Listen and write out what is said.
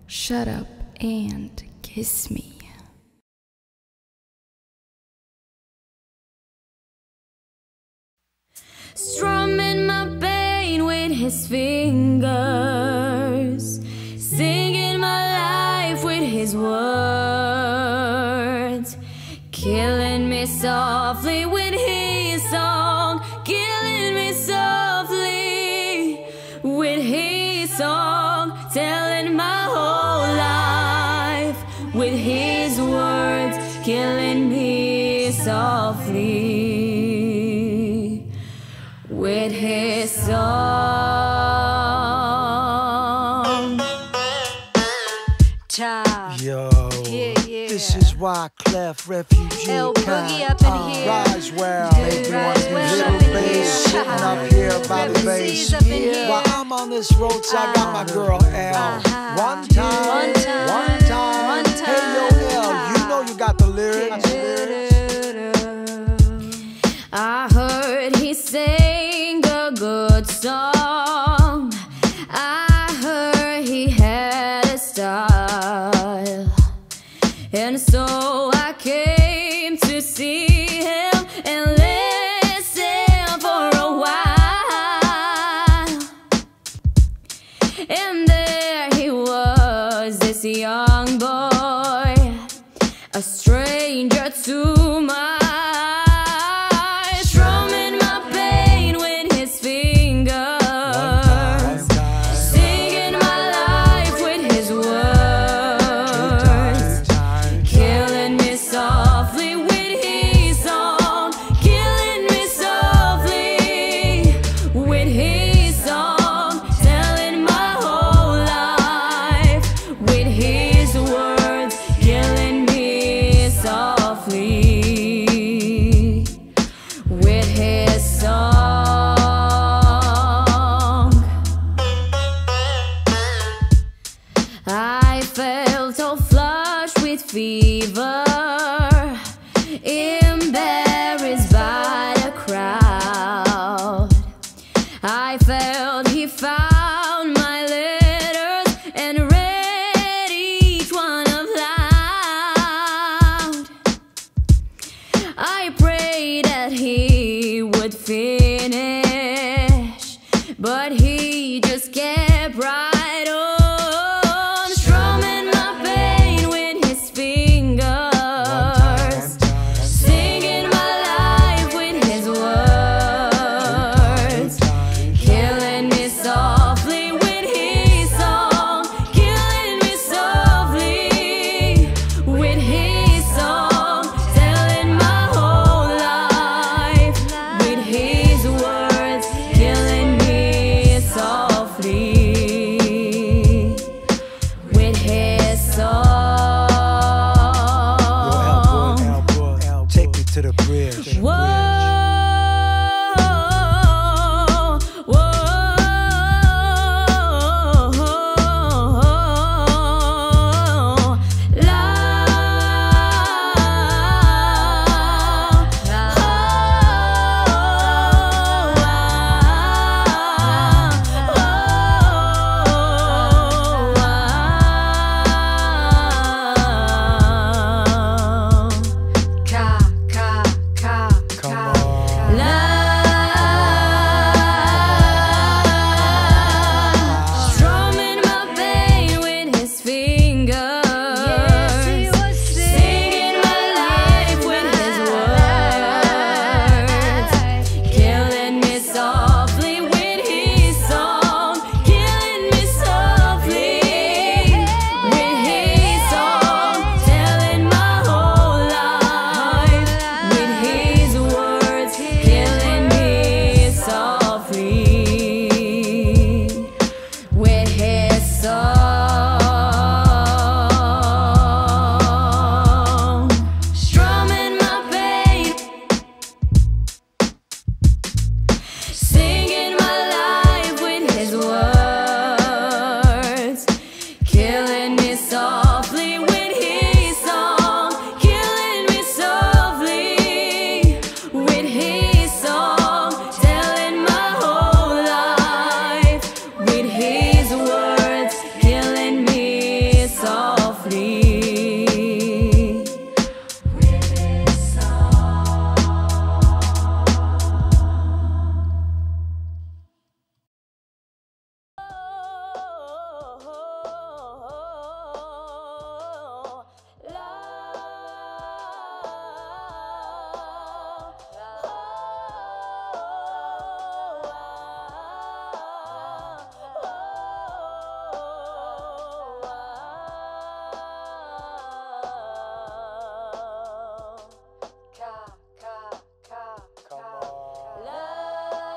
Shut up and kiss me. Strumming my pain with his fingers, singing my life with his words, killing me softly with his song, killing me softly with his song, telling my whole life with his words, killing me softly with his song. Yo, Yeah, yeah. this is Wyclef Refugee L Boogie up in here. Roswell, make me wanna do Roswell little up in bass here. sitting up here by the Reverend bass. C's up in here. While I'm on this road, so I got my girl L. One time. Hey yo L, you know you got the lyrics. I heard he sang a good song. I heard he had a style, and so I came to see him and listen for a while. And there he was, this young boy, a stranger to my eyes, strumming my pain with his fingers, singing my life with his words, killing me softly with his song, killing me softly with his song, telling my whole life with his words, killing me softly with his song. I felt all flushed with fever, embarrassed by the crowd. I felt he found my letters and read each one out loud. I prayed that he would finish, but he just kept right on, strumming my pain with his fingers, singing my life with his words, killing me softly with his song, killing me softly with his song, telling my whole life with his words, killing me softly with his song. L, take me to the bridge. Whoa, Come on. strumming my pain with his fingers, singing my life with his words, killing me softly with his song, killing me softly with his song, telling my whole life with his words, killing me softly with his song, strumming my pain, singing my life with his words, killing